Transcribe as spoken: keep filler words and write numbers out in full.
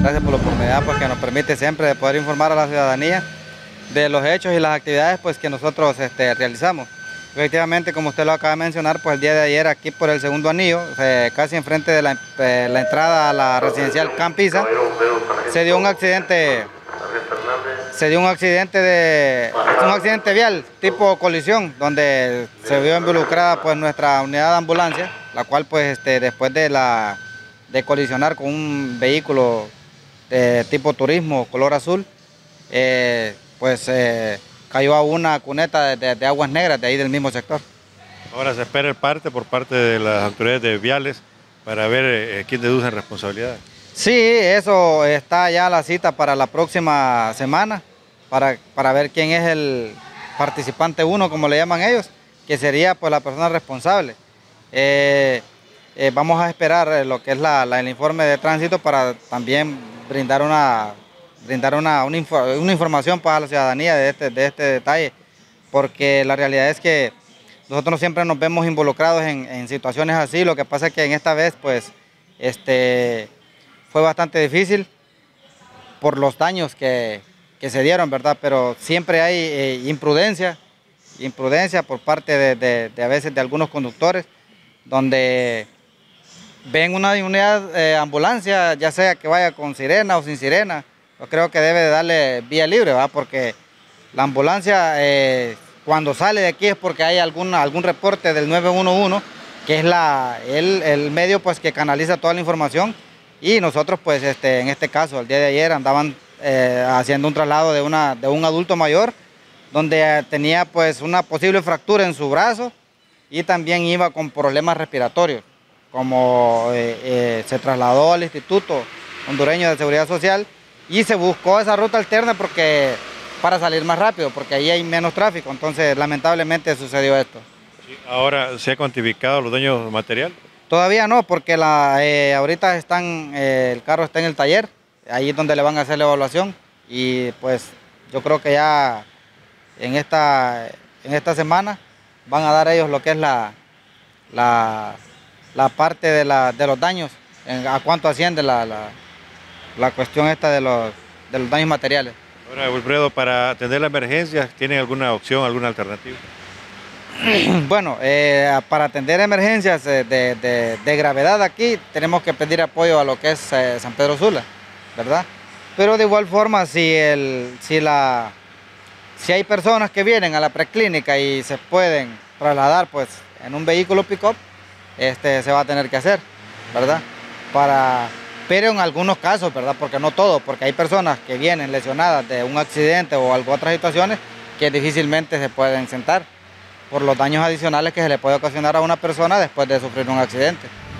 Gracias por la oportunidad pues, que nos permite siempre de poder informar a la ciudadanía de los hechos y las actividades pues, que nosotros este, realizamos. Efectivamente, como usted lo acaba de mencionar, pues el día de ayer aquí por el segundo anillo, eh, casi enfrente de la, eh, la entrada a la residencial Campiza, se dio un accidente, se dio un accidente de, un accidente vial tipo colisión, donde se vio involucrada pues nuestra unidad de ambulancia, la cual pues este, después de la de colisionar con un vehículo de tipo turismo color azul, eh, pues eh, cayó a una cuneta de, de, de aguas negras de ahí del mismo sector. Ahora se espera el parte por parte de las autoridades de viales para ver eh, quién deduce responsabilidad. Sí, eso está ya la cita para la próxima semana, para, para ver quién es el participante uno, como le llaman ellos, que sería pues la persona responsable. Eh, eh, vamos a esperar lo que es la, la, el informe de tránsito para también brindar una, brindar una, una, una información para la ciudadanía de este, de este detalle, porque la realidad es que nosotros siempre nos vemos involucrados en, en situaciones así. Lo que pasa es que en esta vez pues este, fue bastante difícil por los daños que, que se dieron, ¿verdad? Pero siempre hay eh, imprudencia, imprudencia por parte de, de, de a veces de algunos conductores, donde ven una unidad de eh, ambulancia, ya sea que vaya con sirena o sin sirena, yo creo que debe de darle vía libre, ¿verdad? Porque la ambulancia eh, cuando sale de aquí es porque hay alguna, algún reporte del nueve uno uno, que es la, el, el medio pues, que canaliza toda la información, y nosotros pues este, en este caso, el día de ayer andaban eh, haciendo un traslado de, una, de un adulto mayor, donde tenía pues una posible fractura en su brazo y también iba con problemas respiratorios. Como eh, eh, se trasladó al Instituto Hondureño de Seguridad Social y se buscó esa ruta alterna porque, para salir más rápido, porque ahí hay menos tráfico. Entonces, lamentablemente sucedió esto. Sí, ahora, ¿se ha cuantificado los daños materiales? Todavía no, porque la, eh, ahorita están, eh, el carro está en el taller, ahí es donde le van a hacer la evaluación, y pues yo creo que ya en esta, en esta semana van a dar ellos lo que es la, la, la parte de, la, de los daños, en, a cuánto asciende la, la, la cuestión esta de los, de los daños materiales. Ahora, Wilfredo, para atender las emergencias, ¿tienen alguna opción, alguna alternativa? Bueno, eh, para atender emergencias de, de, de, de gravedad aquí tenemos que pedir apoyo a lo que es eh, San Pedro Sula, ¿verdad? Pero de igual forma, si, el, si, la, si hay personas que vienen a la preclínica y se pueden trasladar pues, en un vehículo pick-up, este, se va a tener que hacer, ¿verdad? Para, pero en algunos casos, ¿verdad? Porque no todo, porque hay personas que vienen lesionadas de un accidente o algo, otras situaciones que difícilmente se pueden sentar por los daños adicionales que se le puede ocasionar a una persona después de sufrir un accidente.